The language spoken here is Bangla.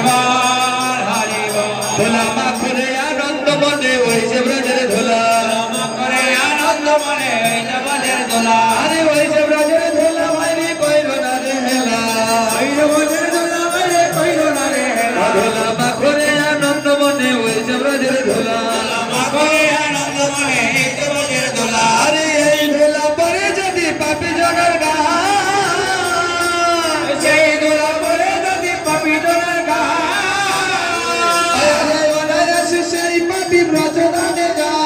ধুলা মাখরে আনন্দ মনে হইছে ব্রজের ধুলা আরে হইছে ব্রজের ধুলা মাইরি কইল না রে হেলা ধুলা মাখরে আনন্দ মনে হইছে ব্রজের ধুলা আরে এই ধুলা পরে যদি পাপি জনের গা সেই ধুলা পরে যদি পাপি জনের গা সেই পাপি ব্রজদানে যা